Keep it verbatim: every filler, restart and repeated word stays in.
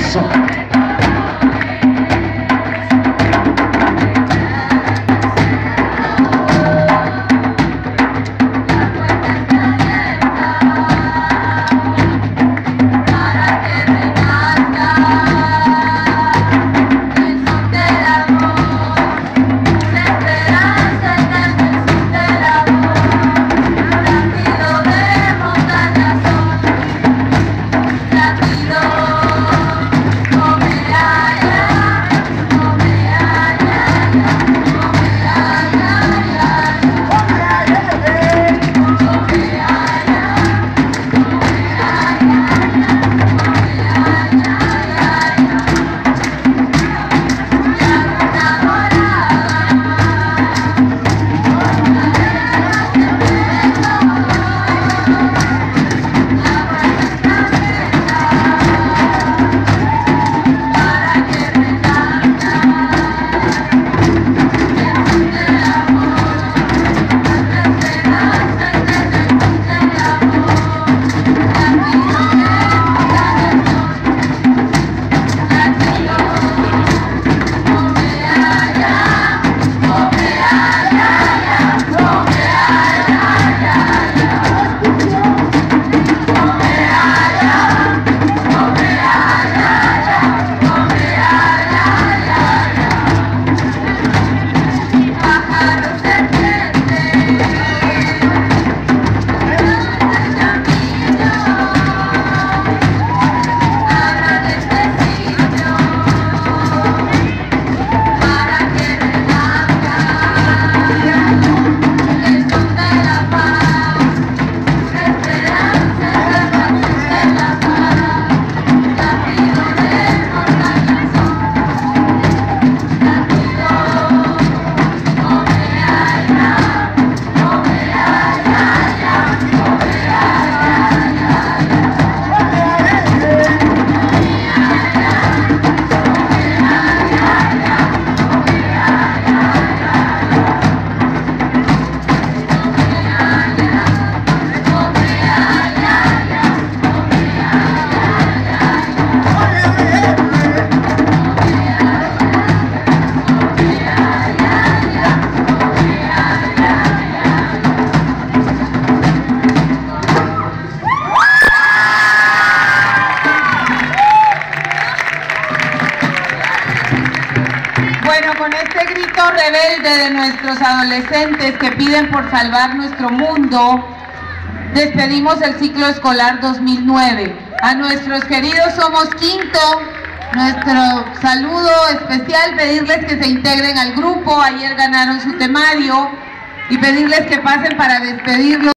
Eso. Bueno, con este grito rebelde de nuestros adolescentes que piden por salvar nuestro mundo, despedimos el ciclo escolar dos mil nueve. A nuestros queridos Somos Quinto, nuestro saludo especial, pedirles que se integren al grupo. Ayer ganaron su temario y pedirles que pasen para despedirlos.